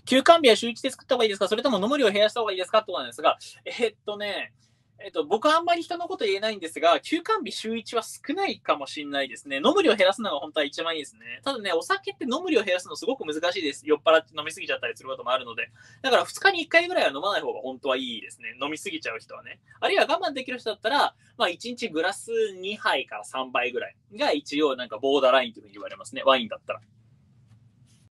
休館日は週1で作った方がいいですか、それとも飲む量を減らした方がいいですかってことなんですが、僕はあんまり人のこと言えないんですが、休館日週1は少ないかもしれないですね。飲む量減らすのが本当は一番いいですね。ただね、お酒って飲む量減らすのすごく難しいです。酔っ払って飲みすぎちゃったりすることもあるので。だから2日に1回ぐらいは飲まない方が本当はいいですね。飲みすぎちゃう人はね。あるいは我慢できる人だったら、まあ1日グラス2杯から3杯ぐらいが一応なんかボーダーラインというふうに言われますね。ワインだったら。